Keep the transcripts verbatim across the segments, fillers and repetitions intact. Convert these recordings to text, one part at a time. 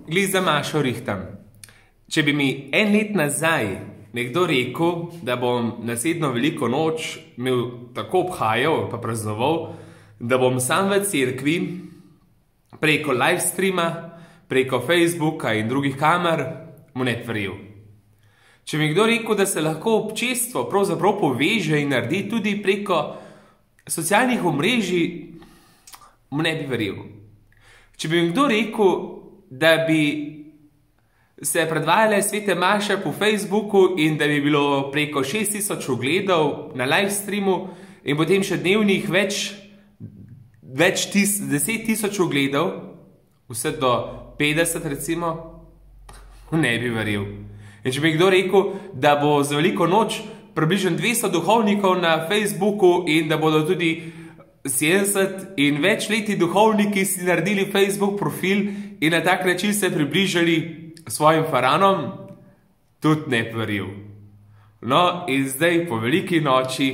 glih za Mašo rihtam. Če bi mi en let nazaj nekdo rekel, da bom naslednjo veliko noč imel tako obhajal pa praznoval, da bom sam v cerkvi, preko live streama, preko Facebooka in drugih kamer, mu ne verjel. Če mi kdo rekel, da se lahko občestvo pravzaprav poveže in naredi tudi preko socialnih omrežij, mu ne bi verjel. Če bi mi kdo rekel, da bi se predvajale svete maše po Facebooku in da bi bilo preko šest tisoč ogledov na live streamu in potem še dnevnih več, več tis, deset tisoč ogledov, vse do petdeset recimo, ne bi verjel. In če bi kdo rekel, da bo za veliko noč približno dvesto duhovnikov na Facebooku in da bodo tudi sedemdeset in več leti duhovniki si naredili Facebook profil in na tak način se približali svojim faranom, tudi ne verjel. No, in zdaj po veliki noči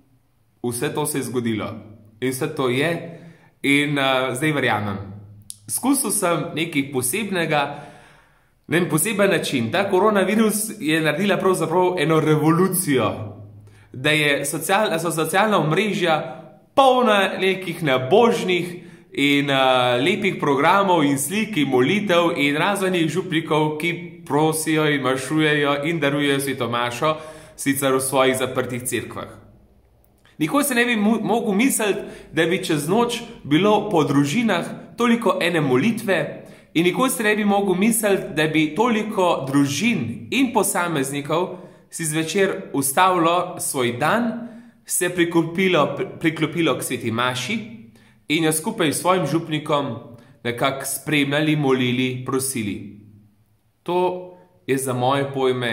vse to se je zgodilo. In vse to je in uh, zdaj verjamem. Skusil sem nekaj posebnega, na en poseben način. Ta koronavirus je naredila pravzaprav eno revolucijo, da je social, so socialna omrežja polna nekih nabožnih in uh, lepih programov in slik in molitev in razvojnih župnikov, ki prosijo in mašujejo in darujejo sveto mašo, sicer v svojih zaprtih cerkvah. Nikoli se ne bi mogel misliti, da bi čez noč bilo po družinah toliko ene molitve in nikoli se ne bi mogel misliti, da bi toliko družin in posameznikov si zvečer ustavilo svoj dan, se priklopilo, priklopilo k sveti maši in jo skupaj s svojim župnikom nekako spremljali, molili, prosili. To je za moje pojme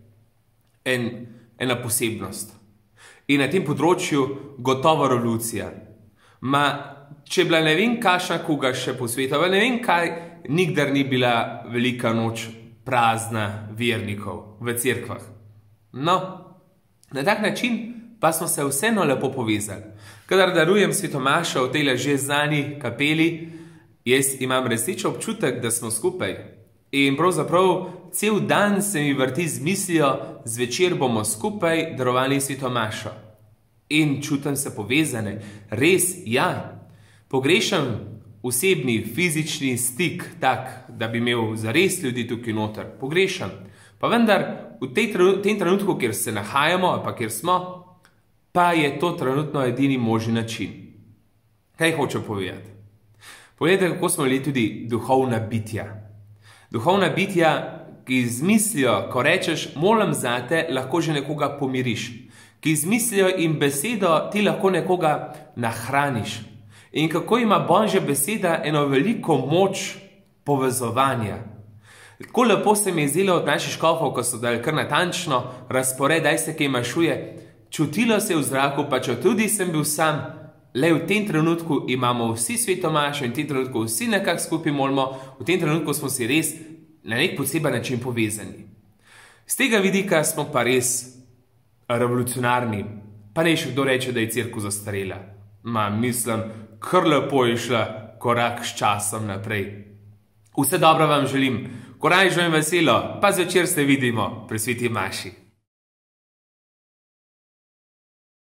en, ena posebnost. In na tem področju gotovo revolucija. Ma, če bila ne vem kakšna kuga še po svetu, ne vem kaj, nikdar ni bila velika noč prazna vernikov v cerkvah. No, na tak način pa smo se vseeno lepo povezali. Kadar darujem sveto mašo v tej že znani kapeli, jaz imam resničen občutek, da smo skupaj. In pravzaprav cel dan se mi vrti z mislijo, zvečer bomo skupaj darovali sveto mašo. In čutim se povezane. Res, ja. Pogrešam osebni, fizični stik tak, da bi imel zares ljudi tukaj noter. Pogrešam. Pa vendar v tej, tem trenutku, kjer se nahajamo, ali pa kjer smo, pa je to trenutno edini možni način. Kaj hočem povedati? Povedati, kako smo bili tudi duhovna bitja. Duhovna bitja, ki z mislijo, ko rečeš, molim zate, lahko že nekoga pomiriš. Ki z mislijo in besedo ti lahko nekoga nahraniš. In kako ima Božja beseda eno veliko moč povezovanja. Tako lepo se mi je zdelo od naših škofov, ko so dali kar natančno razpored, daj se kaj mašuje. Čutilo se v zraku, pa če tudi sem bil sam, le v tem trenutku imamo vsi sveto mašo in v tem trenutku vsi nekako skupaj molimo, v tem trenutku smo si res na nek poseben način povezani. Z tega vidika smo pa res revolucionarni. Pa ne še kdo reče, da je cerkev zastarela. Ma, mislim, kar lepo je šla korak s časom naprej. Vse dobro vam želim, korajžo in veselo, pa zvečer se vidimo pri sveti maši.